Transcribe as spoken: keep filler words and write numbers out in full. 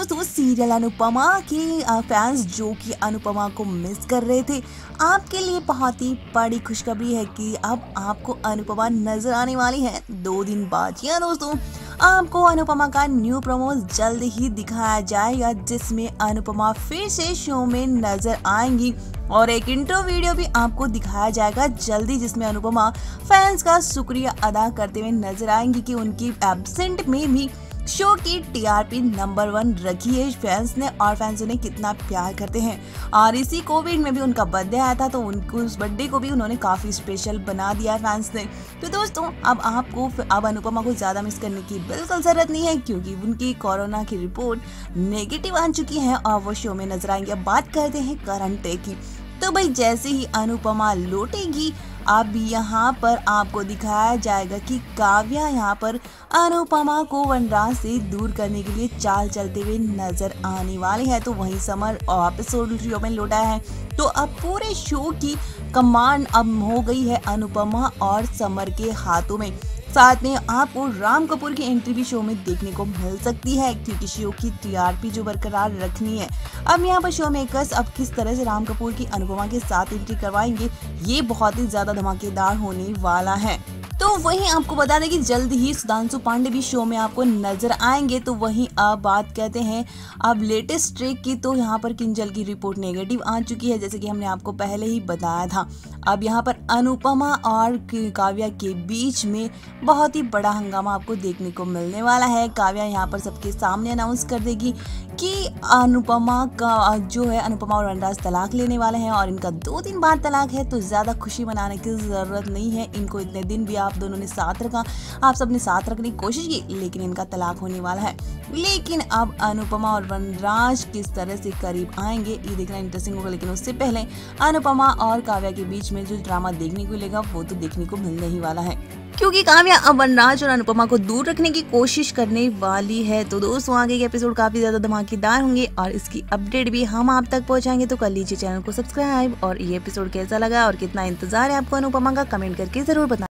दोस्तों सीरियल अनुपमा के फैंस जो कि अनुपमा को मिस कर रहे थे, आपके लिए बहुत ही बड़ी खुशखबरी है कि अब आपको अनुपमा नजर आने वाली है दो दिन बाद। या दोस्तों आपको अनुपमा का न्यू प्रोमो जल्द ही दिखाया जाएगा जिसमें अनुपमा फिर से शो में नजर आएंगी और एक इंट्रो वीडियो भी आपको दिखाया जाएगा जल्दी जिसमें अनुपमा फैंस का शुक्रिया अदा करते हुए नजर आएंगी कि उनकी एब्सेंट में भी शो की टीआरपी नंबर वन रखी है फैंस ने और फैंस उन्हें कितना प्यार करते हैं। और इसी कोविड में भी उनका बर्थडे आया था तो उनको उस बर्थडे को भी उन्होंने काफ़ी स्पेशल बना दिया है फैंस ने। तो दोस्तों अब आपको अब अनुपमा को ज़्यादा मिस करने की बिल्कुल ज़रूरत नहीं है क्योंकि उनकी कोरोना की रिपोर्ट नेगेटिव आ चुकी है और वो शो में नजर आएंगे। अब बात करते हैं करंट डे की। तो भाई जैसे ही अनुपमा लौटेगी अब यहाँ पर आपको दिखाया जाएगा कि काव्या यहाँ पर अनुपमा को वनराज से दूर करने के लिए चाल चलते हुए नजर आने वाले हैं। तो वहीं समर एपिसोड शो में लौटा है तो अब पूरे शो की कमांड अब हो गई है अनुपमा और समर के हाथों में। साथ में आपको राम कपूर की एंट्री भी शो में देखने को मिल सकती है क्योंकि शो की टीआरपी जो बरकरार रखनी है। अब यहाँ पर शो मेकर्स अब किस तरह से राम कपूर की अनुपमा के साथ एंट्री करवाएंगे ये बहुत ही ज्यादा धमाकेदार होने वाला है। तो वहीं आपको बता दें कि जल्द ही सुधांशु पांडे भी शो में आपको नजर आएंगे। तो वहीं अब बात करते हैं अब लेटेस्ट ट्रेक की। तो यहाँ पर किंजल की रिपोर्ट नेगेटिव आ चुकी है जैसे कि हमने आपको पहले ही बताया था। अब यहाँ पर अनुपमा और काव्या के बीच में बहुत ही बड़ा हंगामा आपको देखने को मिलने वाला है। काव्या यहाँ पर सबके सामने अनाउंस कर देगी कि अनुपमा का जो है अनुपमा और वनराज तलाक लेने वाले हैं और इनका दो दिन बाद तलाक है तो ज़्यादा खुशी मनाने की ज़रूरत नहीं है। इनको इतने दिन भी आप दोनों ने साथ रखा, आप सबने साथ रखने की कोशिश की लेकिन इनका तलाक होने वाला है। लेकिन अब अनुपमा और वनराज किस तरह से करीब आएंगे ये देखना इंटरेस्टिंग होगा। लेकिन उससे पहले अनुपमा और काव्या के बीच में जो ड्रामा देखने को मिलेगा वो तो देखने को मिलने ही वाला है क्योंकि काव्या अब वनराज और अनुपमा को दूर रखने की कोशिश करने वाली है। तो दोस्तों आगे के एपिसोड काफी ज्यादा धमाकेदार होंगे और इसकी अपडेट भी हम आप तक पहुंचाएंगे। तो कर लीजिए चैनल को सब्सक्राइब और ये एपिसोड कैसा लगा और कितना इंतजार है आपको अनुपमा का कमेंट करके जरूर बताएं।